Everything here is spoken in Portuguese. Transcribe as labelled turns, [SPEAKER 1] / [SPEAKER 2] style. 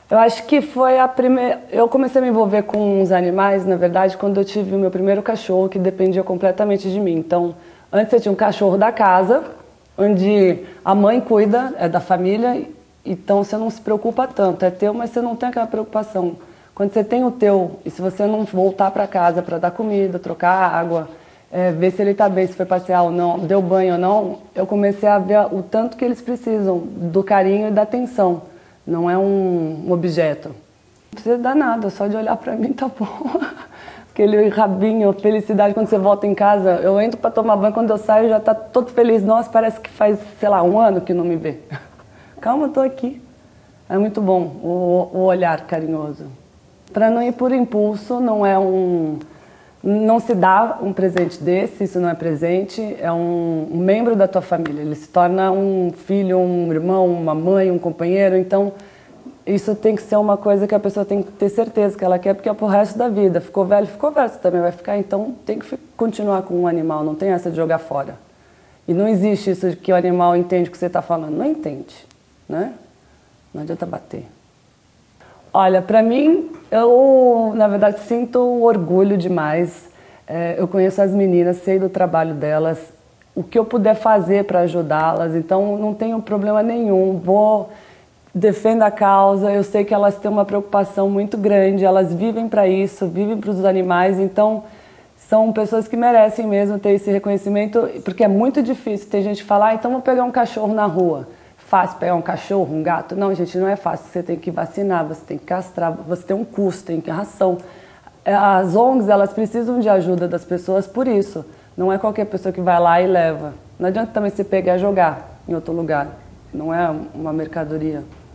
[SPEAKER 1] Eu acho que foi a primeira. Eu comecei a me envolver com os animais, na verdade, quando eu tive o meu primeiro cachorro, que dependia completamente de mim. Então, antes eu tinha um cachorro da casa, onde a mãe cuida, é da família, então você não se preocupa tanto. É teu, mas você não tem aquela preocupação. Quando você tem o teu, e se você não voltar para casa para dar comida, trocar água, ver se ele está bem, se foi passear ou não, deu banho ou não, eu comecei a ver o tanto que eles precisam do carinho e da atenção. Não é um objeto. Não precisa dar nada, só de olhar pra mim tá bom. Aquele rabinho, felicidade quando você volta em casa. Eu entro pra tomar banho, quando eu saio já tá todo feliz. Nossa, parece que faz, sei lá, um ano que não me vê. Calma, eu tô aqui. É muito bom o olhar carinhoso. Pra não ir por impulso, não se dá um presente desse, isso não é presente, é um membro da tua família. Ele se torna um filho, um irmão, uma mãe, um companheiro. Então, isso tem que ser uma coisa que a pessoa tem que ter certeza que ela quer, porque é pro resto da vida. Ficou velho, você também vai ficar. Então, tem que continuar com um animal, não tem essa de jogar fora. E não existe isso de que o animal entende o que você está falando. Não entende, né? Não adianta bater. Olha, para mim, eu, na verdade, sinto um orgulho demais. Eu conheço as meninas, sei do trabalho delas, o que eu puder fazer para ajudá-las, então não tenho problema nenhum. Defendo a causa, eu sei que elas têm uma preocupação muito grande, elas vivem para isso, vivem para os animais, então são pessoas que merecem mesmo ter esse reconhecimento, porque é muito difícil. Tem gente que fala, então vou pegar um cachorro na rua. Fácil pegar um cachorro, um gato? Não, gente, não é fácil. Você tem que vacinar, você tem que castrar, você tem um custo, tem que ração. As ONGs, elas precisam de ajuda das pessoas por isso. Não é qualquer pessoa que vai lá e leva. Não adianta também você pegar e jogar em outro lugar. Não é uma mercadoria.